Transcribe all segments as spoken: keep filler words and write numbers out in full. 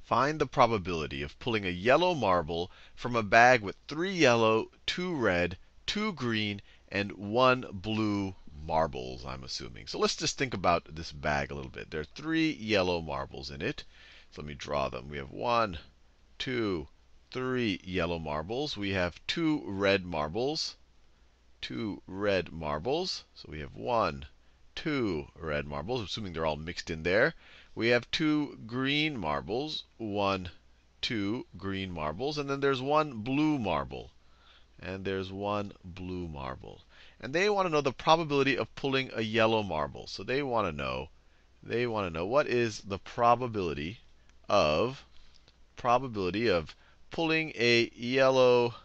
Find the probability of pulling a yellow marble from a bag with three yellow, two red, two green, and one blue marbles, I'm assuming. So let's just think about this bag a little bit. There are three yellow marbles in it. So let me draw them. We have one, two, three yellow marbles. We have two red marbles. Two red marbles. So we have one, two red marbles, assuming they're all mixed in there. We have two green marbles. One, two green marbles. And then there's one blue marble. And there's one blue marble. And they want to know the probability of pulling a yellow marble. So they want to know, they want to know what is the probability of probability of pulling a yellow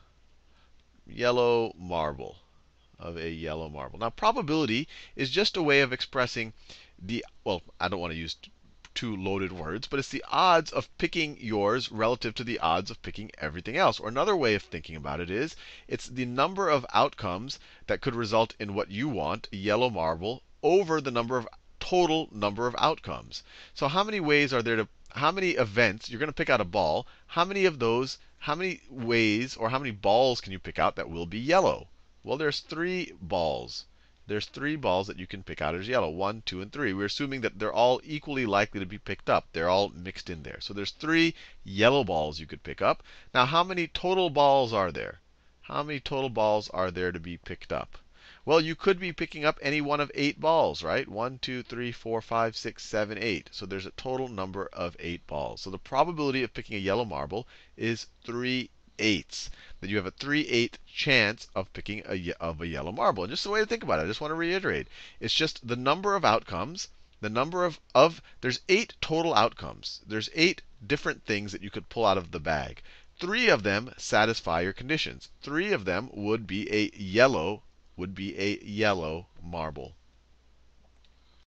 yellow marble of a yellow marble. Now, probability is just a way of expressing the, well, I don't want to use two loaded words, but it's the odds of picking yours relative to the odds of picking everything else. Or another way of thinking about it is, it's the number of outcomes that could result in what you want, a yellow marble, over the number of total number of outcomes. So how many ways are there to, how many events, you're going to pick out a ball, how many of those, how many ways or how many balls can you pick out that will be yellow? Well, there's three balls. There's three balls that you can pick out as yellow. One, two, and three. We're assuming that they're all equally likely to be picked up. They're all mixed in there. So there's three yellow balls you could pick up. Now, how many total balls are there? How many total balls are there to be picked up? Well, you could be picking up any one of eight balls, right? One, two, three, four, five, six, seven, eight. So there's a total number of eight balls. So the probability of picking a yellow marble is three eighths. That you have a three eighths chance of picking a, of a yellow marble. And just the way to think about it, I just want to reiterate. It's just the number of outcomes, the number of, of, there's eight total outcomes. There's eight different things that you could pull out of the bag. Three of them satisfy your conditions. Three of them would be a yellow, would be a yellow marble.